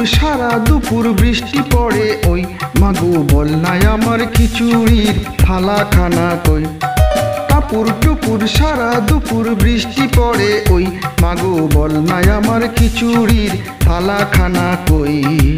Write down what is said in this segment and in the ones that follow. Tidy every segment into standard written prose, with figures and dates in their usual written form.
সারা দুপুর বৃষ্টি পড়ে ওই মাগো বল নাই আমার খিচুড়ির থালাখানা কই। টাপুর টুপুর সারা দুপুর বৃষ্টি পড়ে ওই মাগো বল নাই আমার খিচুড়ির থালাখানা কই।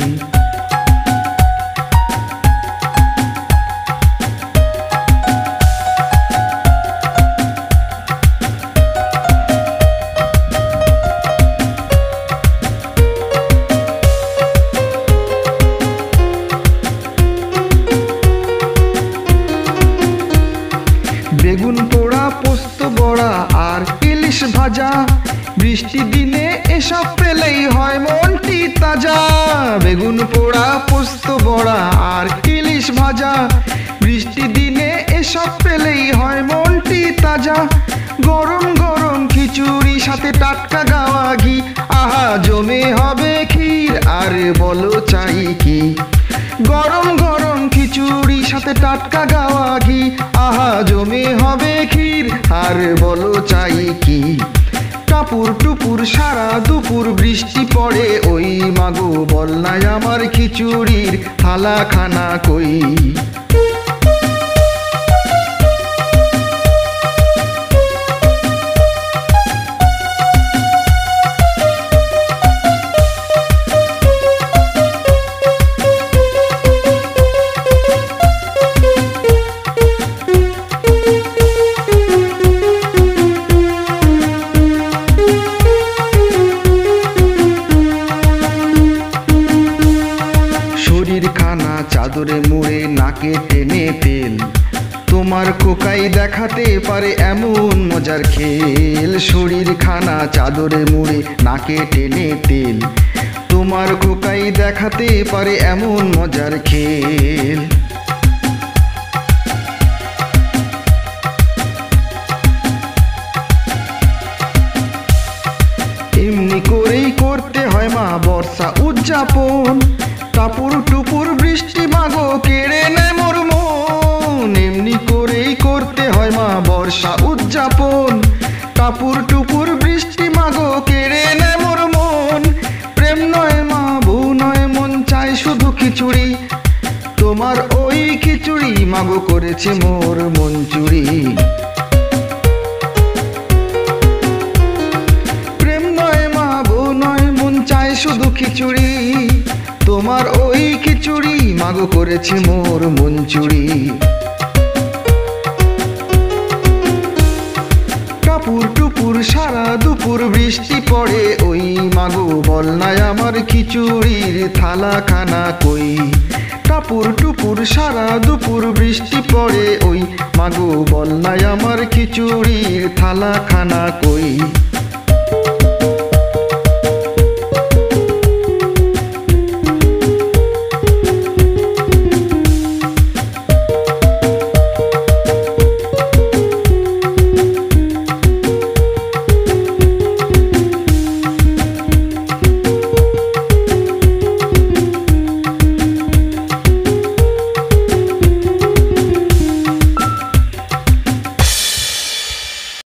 বেগুন পোড়া পোস্ত বড়া আর ইলিশ ভাজা, বৃষ্টি দিনে এসব পেলেই হয় মনটি তাজা। বেগুন পোড়া পোস্ত বড়া আর ইলিশ ভাজা, বৃষ্টি দিনে এসব পেলেই হয় মনটি তাজা। গরম গরম খিচুড়ি সাথে টাটকা গাওয়া ঘি, আহা জমে হবে ক্ষীর আর বলো চাই কি। গরম গরম খিচুড়ি সাথে টাটকা গাওয়া ঘি, আহা জমে হবে ক্ষীর আর বলো চাই কি। টাপুর টুপুর সারা দুপুর বৃষ্টি পড়ে ওই মাগো বল নাই আমার খিচুড়ির থালাখানা কই। খানা চাদরে মুড়ে নাকে টেনে তেল, তোমার খোকাই দেখাতে পারে এমন মজার খেল। শরীর খানা চাদরে মুড়ে নাকে টেনে তেল, তোমার খোকাই দেখাতে পারে এমন মজার খেল। এমনি করেই করতে হয় মা বর্ষা উদযাপন, টাপুর টুপুর বৃষ্টি মাগো কেড়ে নেয় মোর মন। এমনি করেই করতে হয় মা বর্ষা উদযাপন, টাপুর টুপুর বৃষ্টি মাগো কেড়ে নেয় মোর মন। প্রেম নয় মা বউ নয় মন চায় শুধু খিচুড়ি, তোমার ওই খিচুড়ি মাগো করেছে মোর মন চুরি। প্রেম নয় মা বউ নয় মন চায় শুধু খিচুড়ি, তোমার ওই খিচুড়ি মাগো করেছে মোর মন চুরি। টাপুর টুপুর সারা দুপুর বৃষ্টি পড়ে ওই মাগো বল নাই আমার খিচুড়ির থালাখানা কই। টাপুর টুপুর সারা দুপুর বৃষ্টি পড়ে ওই মাগো বল নাই আমার খিচুড়ির থালাখানা কই।